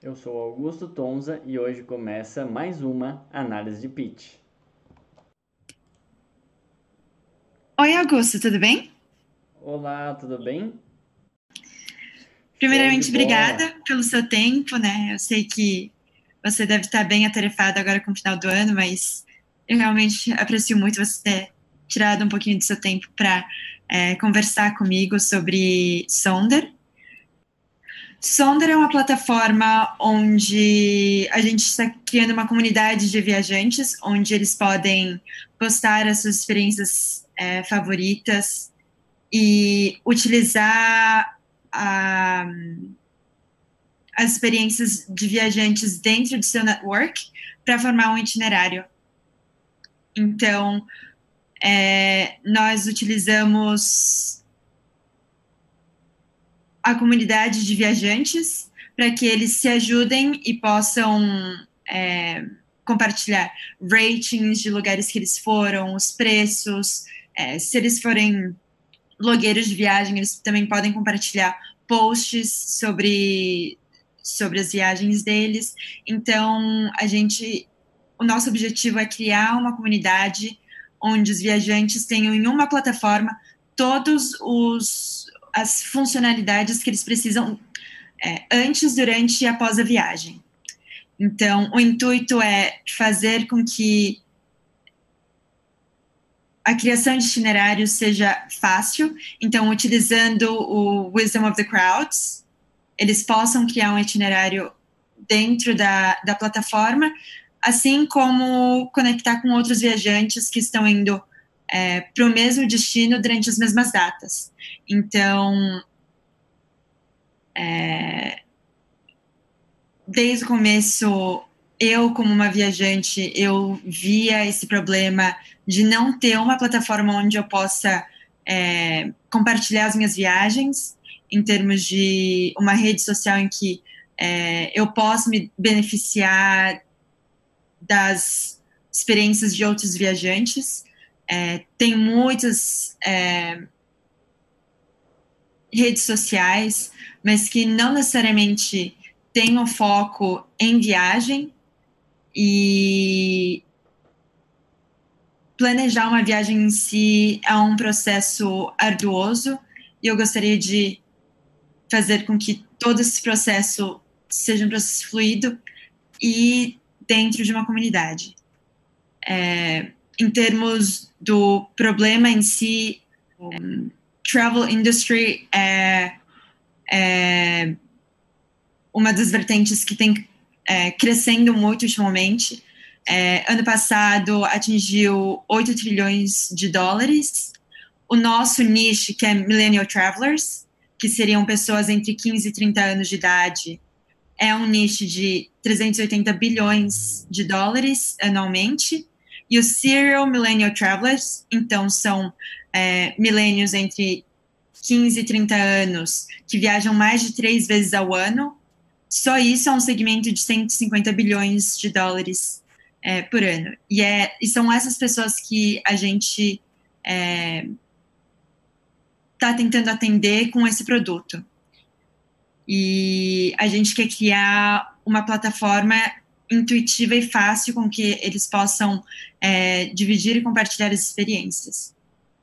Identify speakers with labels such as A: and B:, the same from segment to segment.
A: Eu sou Augusto Tonza e hoje começa mais uma análise de pitch.
B: Oi, Augusto, tudo bem?
A: Olá, tudo bem? Show de
B: Primeiramente,
A: bola!
B: obrigada pelo seu tempo, né? Eu sei que você deve estar bem atarefado agora com o final do ano, mas eu realmente aprecio muito você ter tirado um pouquinho do seu tempo para conversar comigo sobre Sonder. Sonder é uma plataforma onde a gente está criando uma comunidade de viajantes, onde eles podem postar as suas experiências favoritas e utilizar a, as experiências de viajantes dentro do seu network para formar um itinerário. Então, nós utilizamos a comunidade de viajantes para que eles se ajudem e possam compartilhar ratings de lugares que eles foram, os preços, se eles forem blogueiros de viagem, eles também podem compartilhar posts sobre as viagens deles. Então, o nosso objetivo é criar uma comunidade onde os viajantes tenham em uma plataforma todos as funcionalidades que eles precisam antes, durante e após a viagem. Então, o intuito é fazer com que a criação de itinerários seja fácil. Então, utilizando o Wisdom of the Crowds, eles possam criar um itinerário dentro da plataforma, assim como conectar com outros viajantes que estão indo para o mesmo destino durante as mesmas datas. Então, desde o começo, eu, como uma viajante, eu via esse problema de não ter uma plataforma onde eu possa compartilhar as minhas viagens, em termos de uma rede social em que eu possa me beneficiar das experiências de outros viajantes. Tem muitas redes sociais, mas que não necessariamente tenham foco em viagem, e planejar uma viagem em si é um processo arduoso, e eu gostaria de fazer com que todo esse processo seja um processo fluido e dentro de uma comunidade. Em termos do problema em si, travel industry é uma das vertentes que tem crescendo muito ultimamente. Ano passado atingiu 8 trilhões de dólares. O nosso nicho, que é Millennial Travelers, que seriam pessoas entre 15 e 30 anos de idade, é um nicho de 380 bilhões de dólares anualmente. E os Serial Millennial Travelers, então, são milênios entre 15 e 30 anos, que viajam mais de 3 vezes ao ano. Só isso é um segmento de 150 bilhões de dólares por ano. E são essas pessoas que a gente está tentando atender com esse produto. E a gente quer criar uma plataforma intuitiva e fácil com que eles possam dividir e compartilhar as experiências.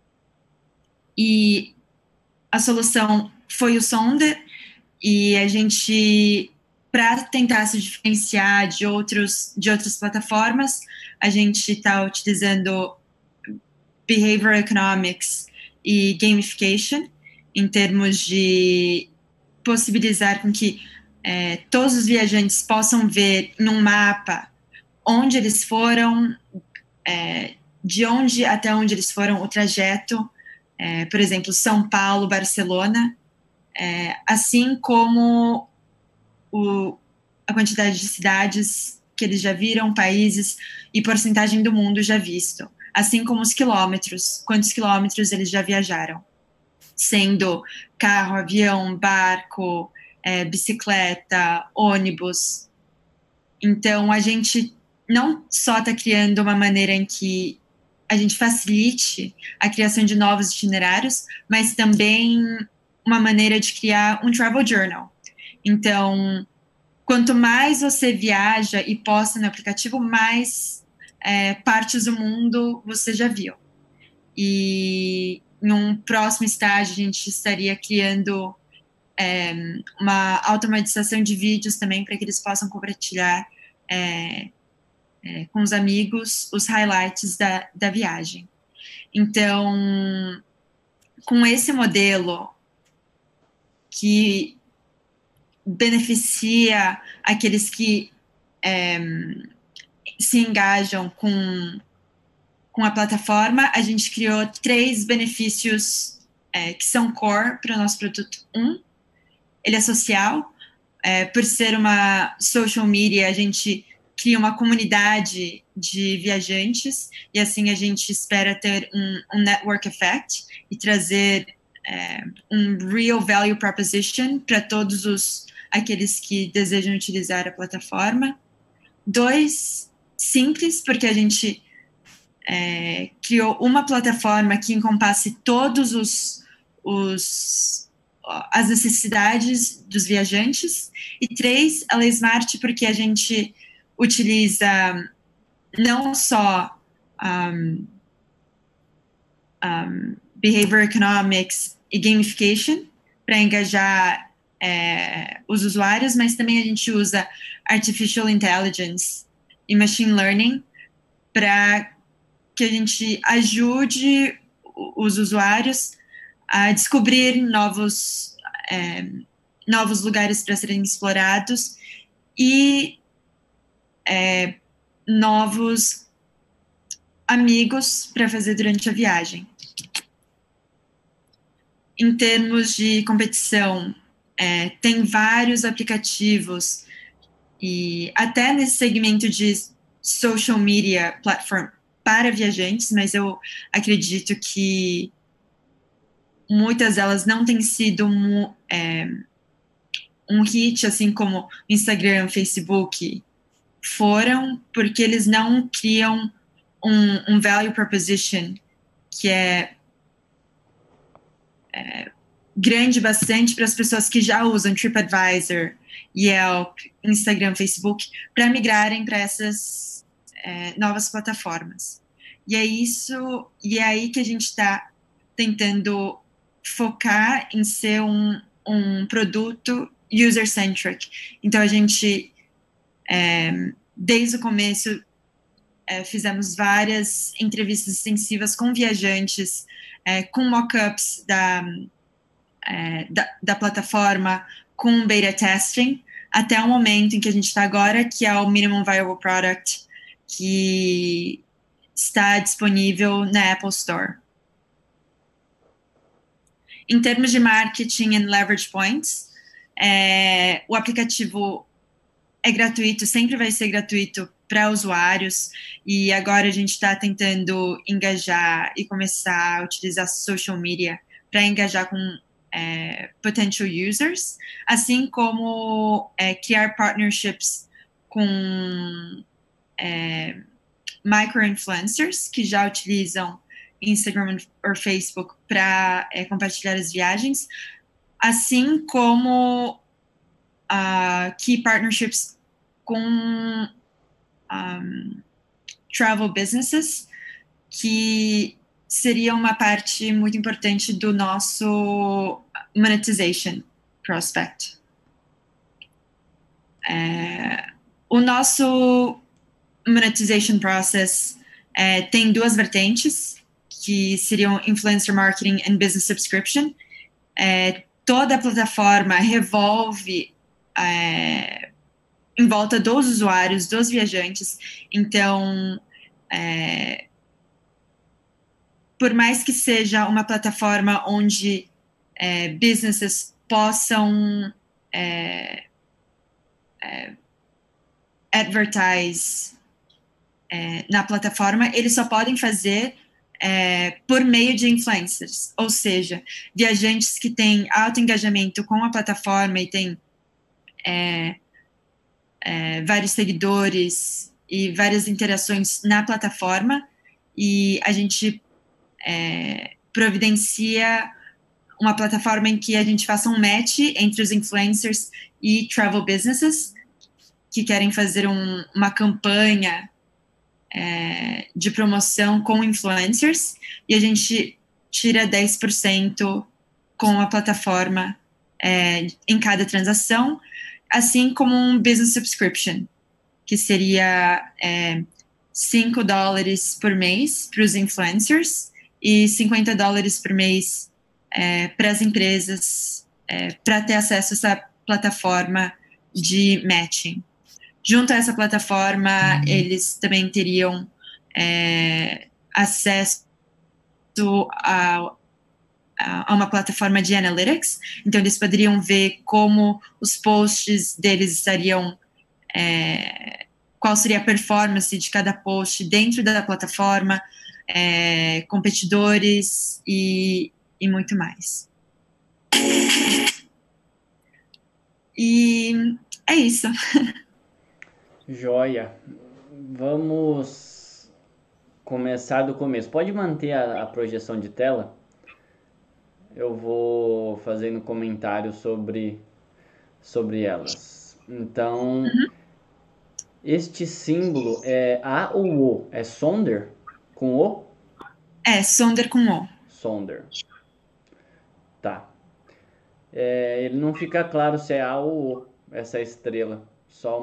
B: E a solução foi o Sonder, e a gente, para tentar se diferenciar de outras plataformas, a gente está utilizando behavioral economics e gamification, em termos de possibilitar com que todos os viajantes possam ver num mapa onde eles foram, de onde até onde eles foram, o trajeto, por exemplo, São Paulo, Barcelona, assim como a quantidade de cidades que eles já viram, países e porcentagem do mundo já visto, assim como os quilômetros, quantos quilômetros eles já viajaram, sendo carro, avião, barco, bicicleta, ônibus. Então, a gente não só está criando uma maneira em que a gente facilite a criação de novos itinerários, mas também uma maneira de criar um travel journal. Então, quanto mais você viaja e posta no aplicativo, mais partes do mundo você já viu. E em um próximo estágio, a gente estaria criando uma automatização de vídeos também para que eles possam compartilhar com os amigos os highlights da viagem. Então, com esse modelo que beneficia aqueles que se engajam com a plataforma, a gente criou 3 benefícios que são core para o nosso produto. Ele é social. Por ser uma social media, a gente cria uma comunidade de viajantes e assim a gente espera ter um network effect e trazer um real value proposition para todos aqueles que desejam utilizar a plataforma. 2, simples, porque a gente criou uma plataforma que encompasse todos as necessidades dos viajantes. E 3, ela é smart porque a gente utiliza não só behavior economics e gamification para engajar os usuários, mas também a gente usa artificial intelligence e machine learning para que a gente ajude os usuários a descobrir novos lugares para serem explorados e novos amigos para fazer durante a viagem. Em termos de competição, tem vários aplicativos e até nesse segmento de social media platform para viajantes, mas eu acredito que muitas delas não têm sido um hit, assim como Instagram, Facebook foram, porque eles não criam um value proposition que é grande bastante para as pessoas que já usam TripAdvisor, Yelp, Instagram, Facebook, para migrarem para essas novas plataformas. E é aí que a gente está tentando focar em ser um produto user-centric. Então, a gente, desde o começo, fizemos várias entrevistas extensivas com viajantes, com mock-ups da plataforma, com beta testing, até o momento em que a gente está agora, que é o Minimum Viable Product, que está disponível na Apple Store. Em termos de marketing and leverage points, o aplicativo é gratuito, sempre vai ser gratuito para usuários, e agora a gente está tentando engajar e começar a utilizar social media para engajar com potential users, assim como criar partnerships com micro-influencers que já utilizam Instagram ou Facebook para compartilhar as viagens, assim como key partnerships com travel businesses, que seria uma parte muito importante do nosso monetization prospect. O nosso monetization process tem 2 vertentes, que seriam influencer marketing and business subscription. Toda a plataforma revolve em volta dos usuários, dos viajantes. Então, por mais que seja uma plataforma onde businesses possam advertise na plataforma, eles só podem fazer por meio de influencers, ou seja, viajantes que têm alto engajamento com a plataforma e têm vários seguidores e várias interações na plataforma, e a gente providencia uma plataforma em que a gente faça um match entre os influencers e travel businesses, que querem fazer uma campanha de promoção com influencers, e a gente tira 10% com a plataforma em cada transação, assim como um business subscription, que seria $5 por mês para os influencers e $50 por mês para as empresas, para ter acesso a essa plataforma de matching. Junto a essa plataforma, eles também teriam acesso a uma plataforma de analytics, então eles poderiam ver como os posts deles estariam, qual seria a performance de cada post dentro da plataforma, competidores e muito mais. E é isso.
A: Joia. Vamos começar do começo. Pode manter a projeção de tela? Eu vou fazendo comentários sobre elas. Então, este símbolo é A ou O? É Sonder? Com O?
B: Sonder com O.
A: Sonder. Tá. Ele não fica claro se é A ou O, essa estrela. Só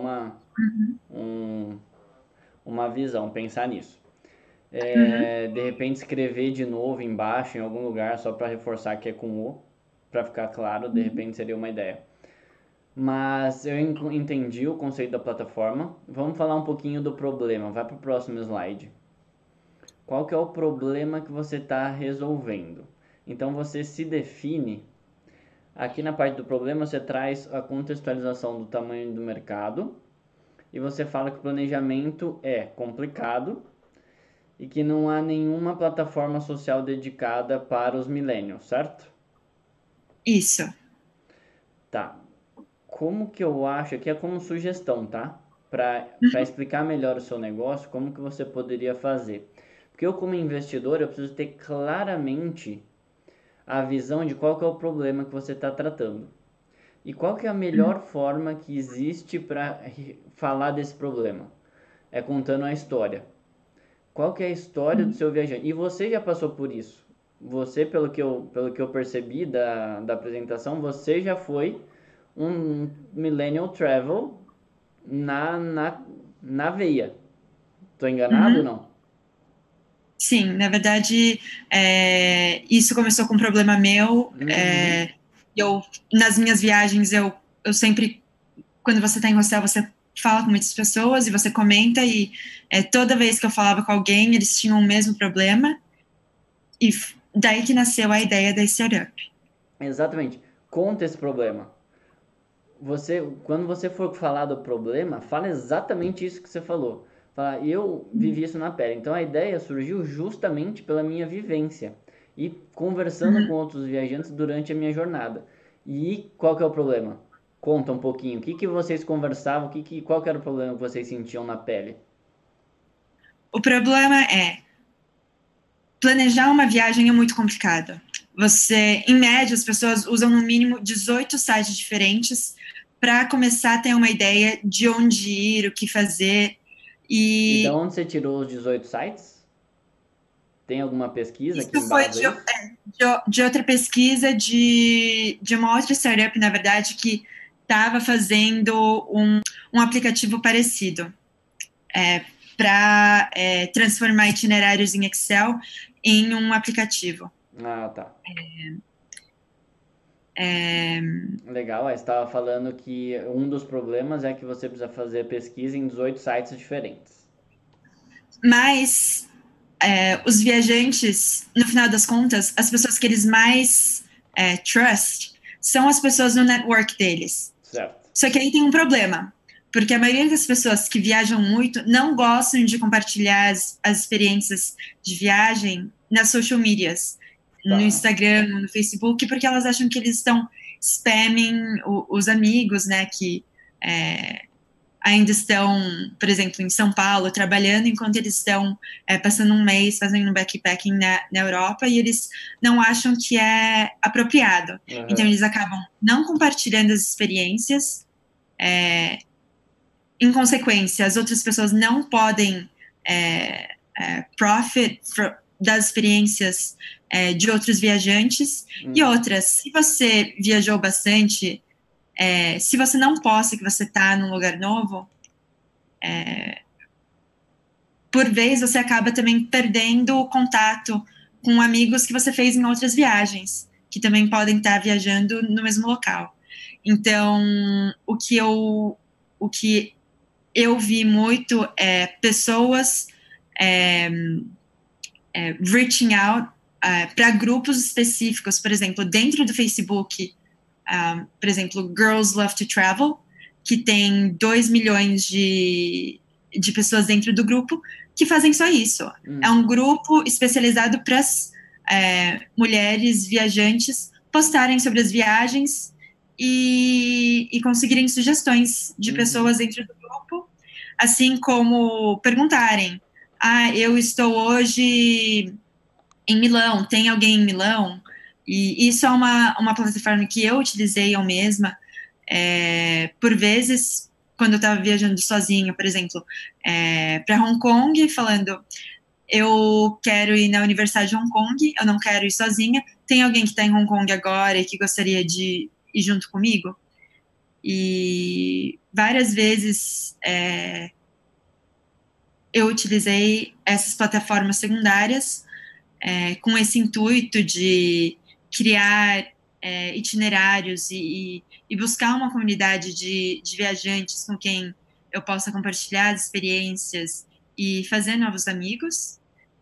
A: uma visão, pensar nisso. De repente escrever de novo embaixo em algum lugar só para reforçar que é com O, para ficar claro, de repente seria uma ideia. Mas eu entendi o conceito da plataforma. Vamos falar um pouquinho do problema. Vai para o próximo slide. Qual que é o problema que você está resolvendo? Então você se define. Aqui na parte do problema você traz a contextualização do tamanho do mercado e você fala que o planejamento é complicado e que não há nenhuma plataforma social dedicada para os millennials, certo?
B: Isso.
A: Tá. Como que eu acho, aqui é como sugestão, tá? Para explicar melhor o seu negócio, como que você poderia fazer. Porque eu, como investidor, eu preciso ter claramente a visão de qual que é o problema que você está tratando. E qual que é a melhor forma que existe para falar desse problema? É contando a história. Qual que é a história do seu viajante? E você já passou por isso. Você, pelo que eu percebi da apresentação, você já foi um millennial travel na veia. Tô enganado ou não?
B: Sim, na verdade, isso começou com um problema meu. Nas minhas viagens, eu sempre, quando você está em hostel, você fala com muitas pessoas e você comenta, e toda vez que eu falava com alguém, eles tinham o mesmo problema, e daí que nasceu a ideia da startup.
A: Exatamente. Conta esse problema. Quando você for falar do problema, fala exatamente isso que você falou. Fala, eu vivi isso na pele. Então a ideia surgiu justamente pela minha vivência e conversando com outros viajantes durante a minha jornada. E qual que é o problema? Conta um pouquinho. O que vocês conversavam? Qual que era o problema que vocês sentiam na pele?
B: O problema é planejar uma viagem é muito complicado. Em média, as pessoas usam no mínimo 18 sites diferentes para começar a ter uma ideia de onde ir, o que fazer.
A: E de onde você tirou os 18 sites? Tem alguma pesquisa que embasa isso?
B: De outra pesquisa de uma outra startup, na verdade, que estava fazendo um aplicativo parecido para transformar itinerários em Excel em um aplicativo.
A: Ah, tá. Legal, você estava falando que um dos problemas é que você precisa fazer pesquisa em 18 sites diferentes.
B: Mas os viajantes, no final das contas, as pessoas que eles mais trust são as pessoas no network deles.
A: Certo.
B: Só que aí tem um problema, porque a maioria das pessoas que viajam muito não gostam de compartilhar as experiências de viagem nas social medias, no Instagram, no Facebook, porque elas acham que eles estão spamming os amigos, né, que ainda estão, por exemplo, em São Paulo, trabalhando, enquanto eles estão passando um mês fazendo um backpacking na Europa, e eles não acham que é apropriado. Então, eles acabam não compartilhando as experiências, em consequência, as outras pessoas não podem profit das experiências de outros viajantes. E outras, se você viajou bastante, se você não posta que você está num lugar novo, por vez você acaba também perdendo o contato com amigos que você fez em outras viagens, que também podem estar viajando no mesmo local. Então, o que eu vi muito é pessoas reaching out para grupos específicos, por exemplo, dentro do Facebook, por exemplo, Girls Love to Travel, que tem 2 milhões de pessoas dentro do grupo que fazem só isso. É um grupo especializado para as mulheres viajantes postarem sobre as viagens e conseguirem sugestões de pessoas dentro do grupo, assim como perguntarem: eu estou hoje em Milão, tem alguém em Milão? E isso é uma plataforma que eu utilizei eu mesma, por vezes, quando eu estava viajando sozinha, por exemplo, para Hong Kong, falando: eu quero ir na Universidade de Hong Kong, eu não quero ir sozinha, tem alguém que está em Hong Kong agora e que gostaria de ir junto comigo? E várias vezes eu utilizei essas plataformas secundárias com esse intuito de criar itinerários e buscar uma comunidade de viajantes com quem eu possa compartilhar as experiências e fazer novos amigos.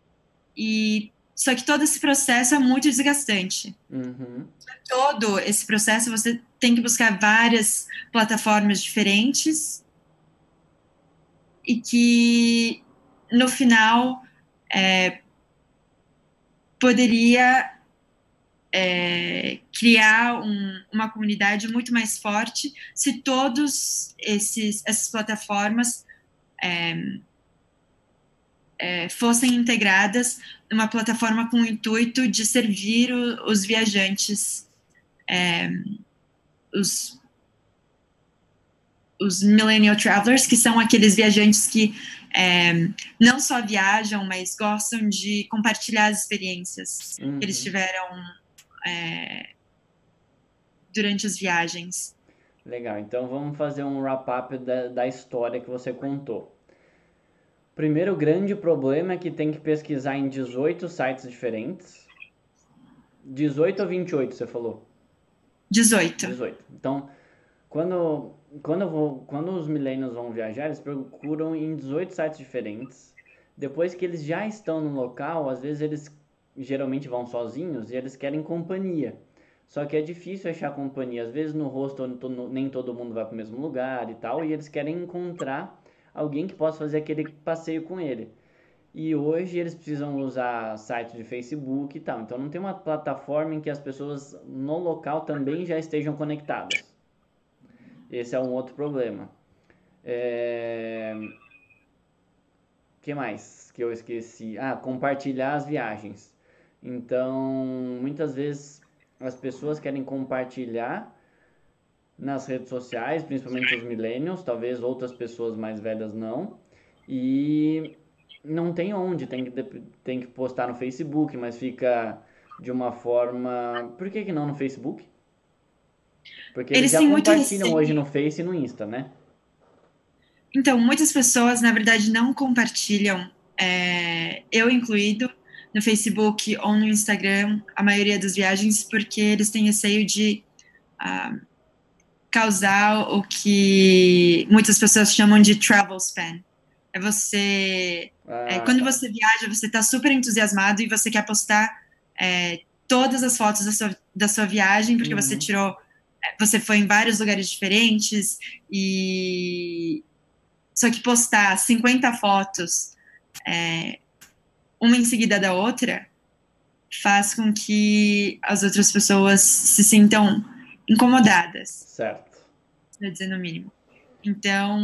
B: Só que todo esse processo é muito desgastante. Todo esse processo você tem que buscar várias plataformas diferentes e que, no final, poderia criar uma comunidade muito mais forte se todas essas plataformas fossem integradas numa plataforma com o intuito de servir os viajantes, os millennial travelers, que são aqueles viajantes que não só viajam, mas gostam de compartilhar as experiências que eles tiveram durante as viagens.
A: Legal, então vamos fazer um wrap-up da história que você contou. Primeiro grande problema é que tem que pesquisar em 18 sites diferentes. 18 ou 28, você falou?
B: 18.
A: Então, quando os millennials vão viajar, eles procuram em 18 sites diferentes. Depois que eles já estão no local, às vezes eles geralmente vão sozinhos e eles querem companhia. Só que é difícil achar companhia. Às vezes no hostel nem todo mundo vai para o mesmo lugar e tal, e eles querem encontrar alguém que possa fazer aquele passeio com ele. E hoje eles precisam usar sites de Facebook e tal. Então não tem uma plataforma em que as pessoas no local também já estejam conectadas. Esse é um outro problema. Que mais que eu esqueci? Compartilhar as viagens. Então, muitas vezes as pessoas querem compartilhar nas redes sociais, principalmente os millennials, talvez outras pessoas mais velhas não, e não tem onde, tem que postar no Facebook, mas fica de uma forma... Por que não no Facebook? Porque eles já compartilham hoje no Face e no Insta, né?
B: Então, muitas pessoas, na verdade, não compartilham, eu incluído, no Facebook ou no Instagram, a maioria das viagens, porque eles têm receio de causar o que muitas pessoas chamam de travel spam. Quando você viaja, você está super entusiasmado e você quer postar todas as fotos da sua viagem, porque você foi em vários lugares diferentes, só que postar 50 fotos, uma em seguida da outra, faz com que as outras pessoas se sintam incomodadas.
A: Certo.
B: Vou dizer no mínimo. Então,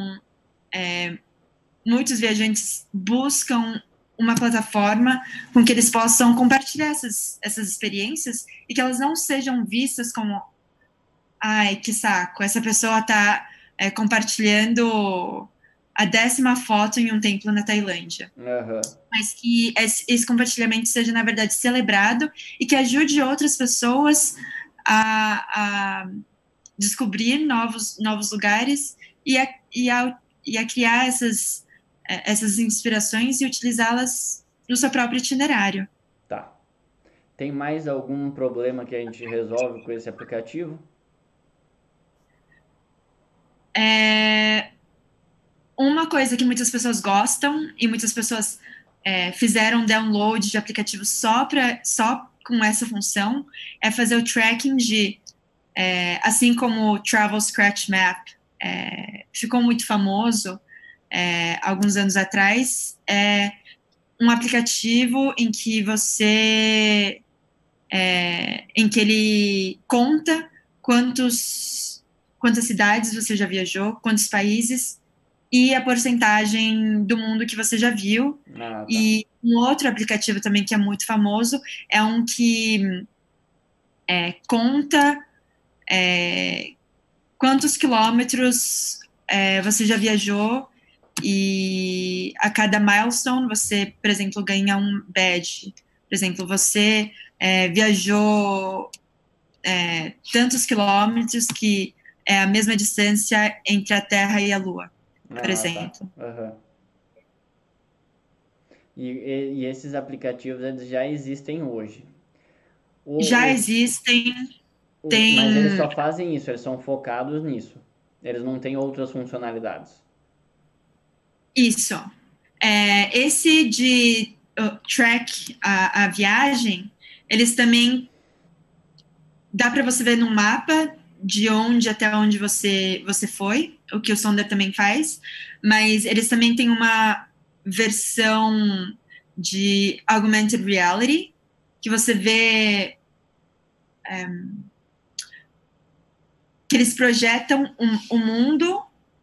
B: muitos viajantes buscam uma plataforma com que eles possam compartilhar essas experiências e que elas não sejam vistas como: ai, que saco, essa pessoa tá compartilhando a 10ª foto em um templo na Tailândia. Mas que esse compartilhamento seja, na verdade, celebrado e que ajude outras pessoas a descobrir novos lugares e a criar essas inspirações e utilizá-las no seu próprio itinerário.
A: Tá. Tem mais algum problema que a gente resolve com esse aplicativo?
B: Uma coisa que muitas pessoas gostam e muitas pessoas fizeram download de aplicativos só com essa função é fazer o tracking assim como o Travel Scratch Map ficou muito famoso alguns anos atrás, um aplicativo em que ele conta quantas cidades você já viajou, quantos países e a porcentagem do mundo que você já viu.
A: Tá.
B: E um outro aplicativo também que é muito famoso é um que conta quantos quilômetros você já viajou e a cada milestone você, por exemplo, ganha um badge. Por exemplo, você viajou tantos quilômetros que é a mesma distância entre a Terra e a Lua, por exemplo.
A: Tá. E esses aplicativos eles já existem hoje?
B: Já existem.
A: Mas eles só fazem isso, eles são focados nisso. Eles não têm outras funcionalidades.
B: Isso. Esse de track a viagem, eles também dá para você ver no mapa de onde até onde você foi, o que o Sonder também faz, mas eles também têm uma versão de augmented reality que você vê que eles projetam o mundo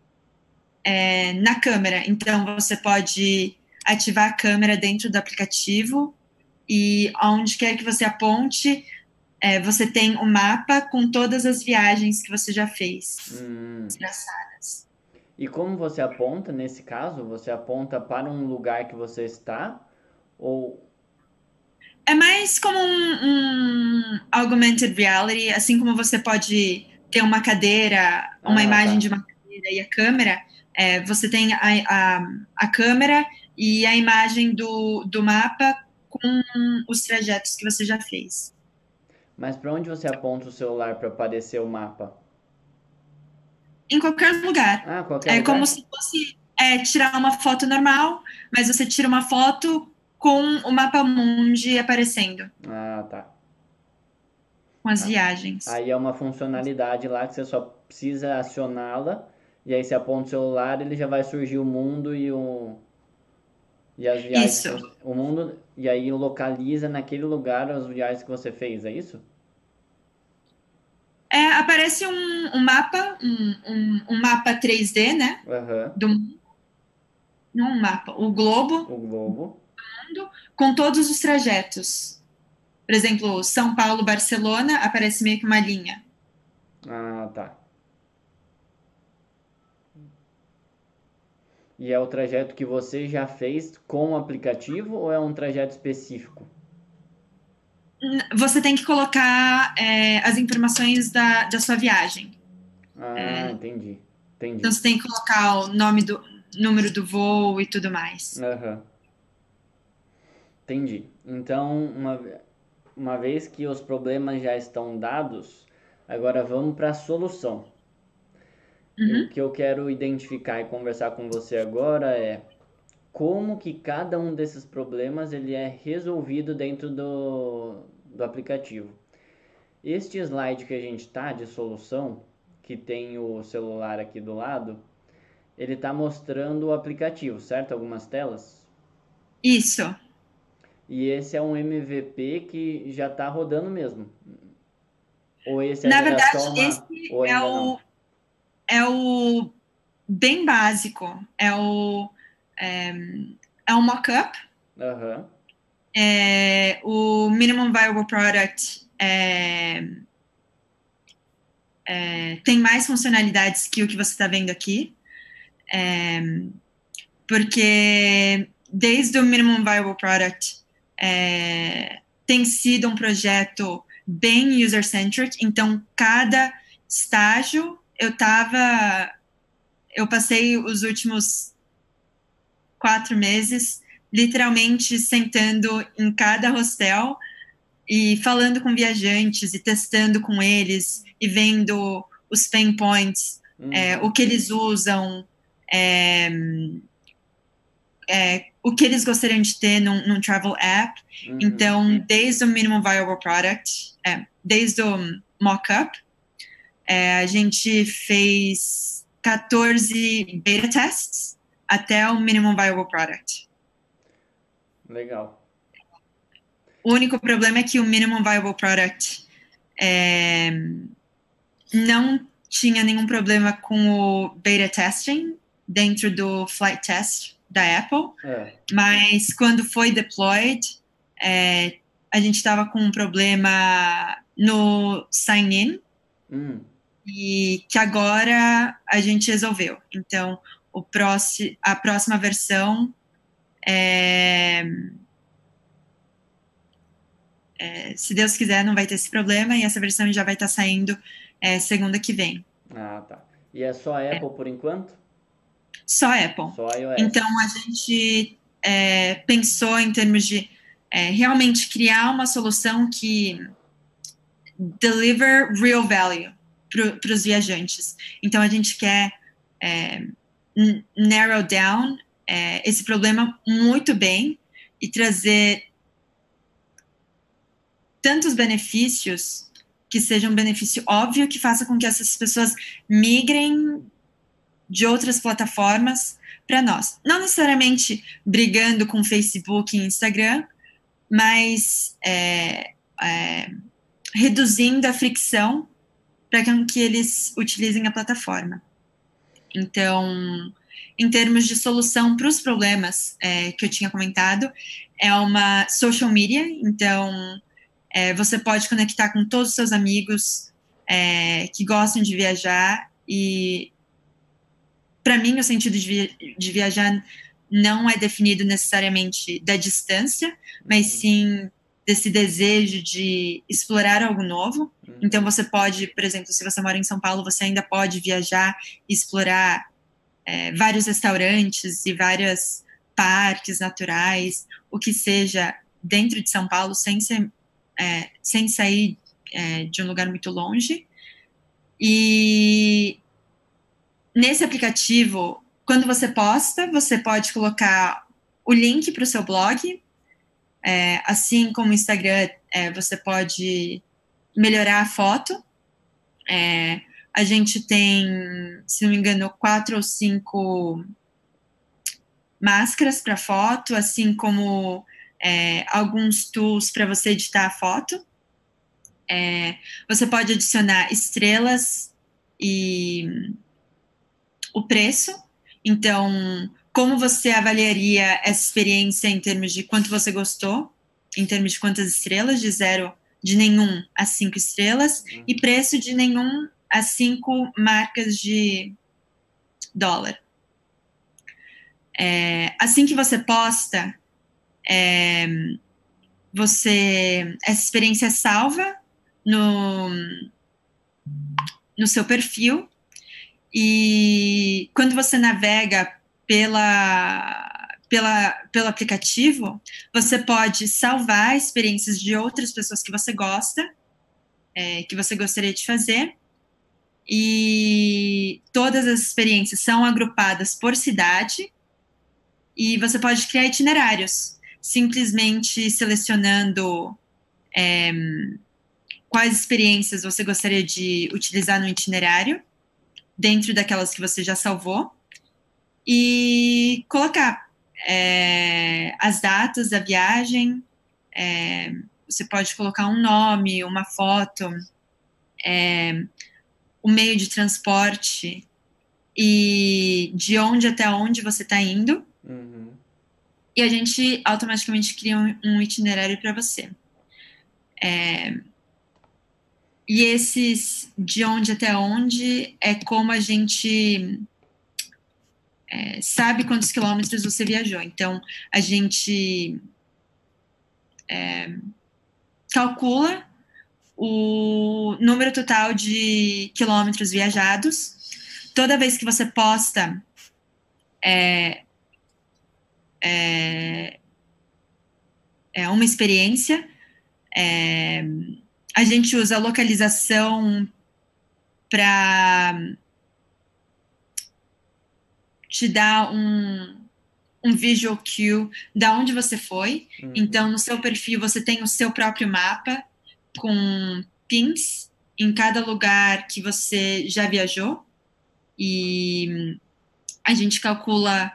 B: na câmera. Então, você pode ativar a câmera dentro do aplicativo e onde quer que você aponte, você tem um mapa com todas as viagens que você já fez. Engraçadas.
A: E como você aponta, nesse caso? Você aponta para um lugar que você está? Ou...
B: É mais como um augmented reality, assim como você pode ter uma cadeira, uma imagem de uma cadeira e a câmera, você tem a câmera e a imagem do mapa com os trajetos que você já fez.
A: Mas para onde você aponta o celular para aparecer o mapa?
B: Em qualquer lugar.
A: Qualquer lugar?
B: Como se fosse tirar uma foto normal, mas você tira uma foto com o mapa mundi aparecendo.
A: Tá.
B: Com as viagens.
A: Aí é uma funcionalidade lá que você só precisa acioná-la, e aí você aponta o celular, ele já vai surgir o mundo e as viagens.
B: Isso.
A: O mundo, e aí localiza naquele lugar as viagens que você fez, é isso?
B: Aparece um mapa, um mapa 3D, né? Do mundo. Não um mapa, o globo.
A: O globo.
B: Do mundo, com todos os trajetos. Por exemplo, São Paulo, Barcelona, aparece meio que uma linha.
A: Tá. E é o trajeto que você já fez com o aplicativo ou é um trajeto específico?
B: Você tem que colocar as informações da sua viagem.
A: Entendi.
B: Então você tem que colocar o número do voo e tudo mais.
A: Entendi. Então, uma vez que os problemas já estão dados, agora vamos para a solução. O que eu quero identificar e conversar com você agora é como que cada um desses problemas ele é resolvido dentro do aplicativo. Este slide que a gente está de solução, que tem o celular aqui do lado, ele está mostrando o aplicativo, certo? Algumas telas?
B: Isso.
A: E esse é um MVP que já está rodando mesmo? Ou esse
B: Na verdade, esse é o bem básico. É um mock-up. O Minimum Viable Product tem mais funcionalidades que o que você está vendo aqui, porque desde o Minimum Viable Product tem sido um projeto bem user-centric, então cada estágio eu passei os últimos 4 meses literalmente sentando em cada hostel e falando com viajantes e testando com eles e vendo os pain points, o que eles usam, o que eles gostariam de ter num travel app. Então, desde o Minimum Viable Product, desde o mock-up, a gente fez 14 beta tests até o Minimum Viable Product.
A: Legal.
B: O único problema é que o Minimum Viable Product não tinha nenhum problema com o beta testing dentro do flight test da Apple, mas quando foi deployed, a gente estava com um problema no sign-in, e que agora a gente resolveu. Então, a próxima versão se Deus quiser, não vai ter esse problema, e essa versão já vai estar saindo segunda que vem.
A: Ah, tá. E é só Apple por enquanto?
B: Só Apple.
A: Só iOS.
B: Então, a gente pensou em termos de realmente criar uma solução que deliver real value para os viajantes. Então, a gente quer narrow down esse problema muito bem e trazer tantos benefícios que seja um benefício óbvio que faça com que essas pessoas migrem de outras plataformas para nós. Não necessariamente brigando com Facebook e Instagram, mas reduzindo a fricção para que eles utilizem a plataforma. Então, em termos de solução para os problemas que eu tinha comentado, é uma social media, então você pode conectar com todos os seus amigos que gostam de viajar, e para mim o sentido de viajar não é definido necessariamente da distância, mas sim desse desejo de explorar algo novo. Então você pode, por exemplo, se você mora em São Paulo, você ainda pode viajar e explorar vários restaurantes e vários parques naturais, o que seja, dentro de São Paulo, sem sair de um lugar muito longe. E nesse aplicativo, quando você posta, você pode colocar o link para o seu blog, assim como o Instagram, você pode melhorar a foto. A gente tem, se não me engano, 4 ou 5 máscaras para foto, assim como alguns tools para você editar a foto. Você pode adicionar estrelas e o preço. Então, como você avaliaria essa experiência em termos de quanto você gostou, em termos de quantas estrelas, de nenhum a 5 estrelas, e preço de nenhum a 5 marcas de dólar. Assim que você posta, essa experiência é salva no seu perfil, e quando você navega pelo aplicativo, você pode salvar experiências de outras pessoas que você gosta, que você gostaria de fazer, e todas as experiências são agrupadas por cidade, e você pode criar itinerários, simplesmente selecionando quais experiências você gostaria de utilizar no itinerário, dentro daquelas que você já salvou, e colocar as datas da viagem. Você pode colocar um nome, uma foto, o meio de transporte e de onde até onde você está indo. E a gente automaticamente cria um itinerário para você. E esses de onde até onde é como a gente sabe quantos quilômetros você viajou. Então, a gente calcula o número total de quilômetros viajados. Toda vez que você posta uma experiência, a gente usa a localização para te dar um visual cue da onde você foi. Então, no seu perfil, você tem o seu próprio mapa com pins em cada lugar que você já viajou. E a gente calcula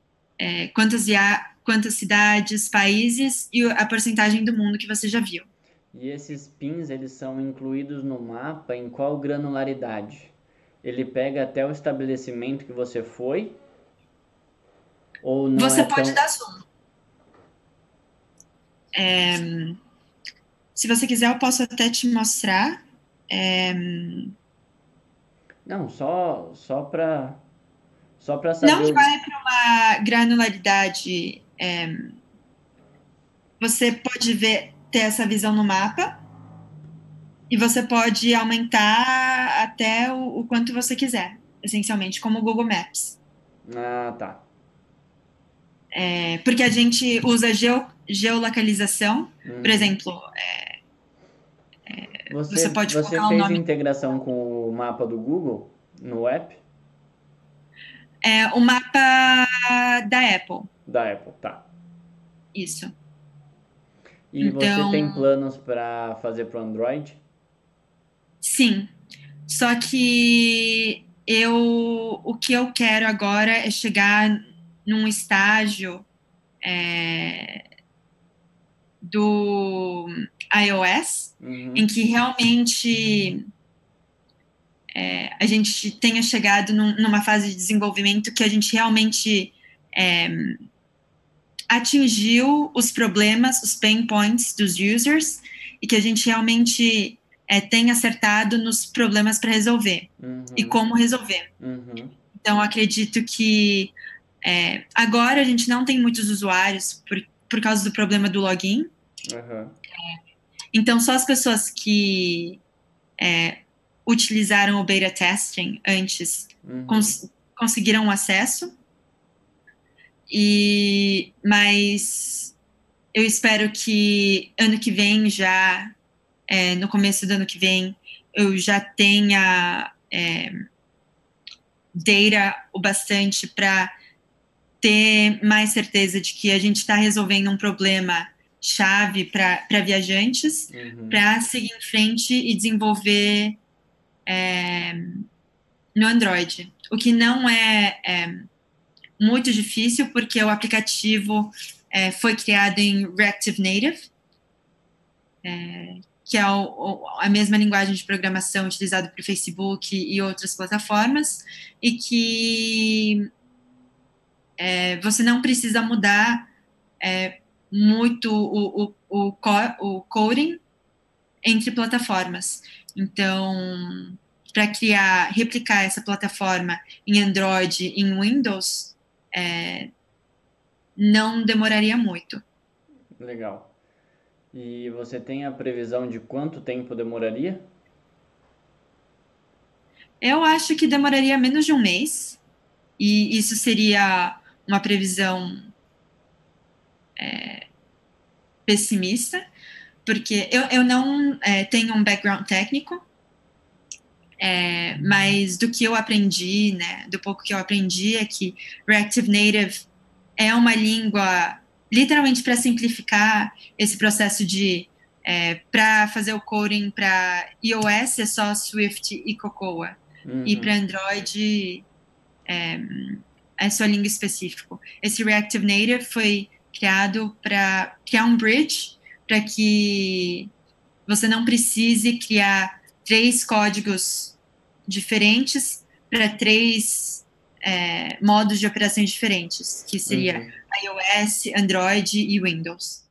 B: quantas cidades, países e a porcentagem do mundo que você já viu.
A: E esses pins, eles são incluídos no mapa em qual granularidade? Ele pega até o estabelecimento que você foi? Ou não
B: Você
A: é
B: pode
A: tão...
B: dar zoom. Se você quiser, eu posso até te mostrar.
A: Não, só para
B: Não
A: saber
B: que vai para uma granularidade. Você pode ter essa visão no mapa e você pode aumentar até o quanto você quiser, essencialmente, como o Google Maps.
A: Ah, tá.
B: Porque a gente usa geolocalização, por exemplo, você pode
A: Você
B: colocar o
A: fez
B: nome.
A: integração com o mapa do Google no app?
B: O mapa da Apple,
A: Da Apple, tá.
B: isso.
A: E você
B: Então,
A: tem planos para fazer para o Android?
B: sim. Só que o que eu quero agora é chegar num estágio do iOS em que realmente a gente tenha chegado numa fase de desenvolvimento que a gente realmente atingiu os problemas, os pain points dos users e que a gente realmente tenha acertado nos problemas para resolver e como resolver. Então, acredito que agora a gente não tem muitos usuários por causa do problema do login. Então, só as pessoas que utilizaram o beta testing antes conseguiram acesso. Mas eu espero que ano que vem já, no começo do ano que vem, eu já tenha data o bastante para ter mais certeza de que a gente está resolvendo um problema chave para viajantes, para seguir em frente e desenvolver no Android. O que não é muito difícil, porque o aplicativo foi criado em Reactive Native, que é a mesma linguagem de programação utilizada para o Facebook e outras plataformas, e que você não precisa mudar muito o coding entre plataformas. Então, para replicar essa plataforma em Android e em Windows, não demoraria muito.
A: Legal. E você tem a previsão de quanto tempo demoraria?
B: Eu acho que demoraria menos de um mês, e isso seria uma previsão pessimista, porque eu não tenho um background técnico, mas do que eu aprendi, né, do pouco que eu aprendi, é que Reactive Native é uma língua literalmente para simplificar esse processo de para fazer o coding para iOS é só Swift e Cocoa, e para Android é sua língua específica. Esse Reactive Native foi criado para criar um bridge para que você não precise criar 3 códigos diferentes para 3 modos de operações diferentes, que seria iOS, Android e Windows.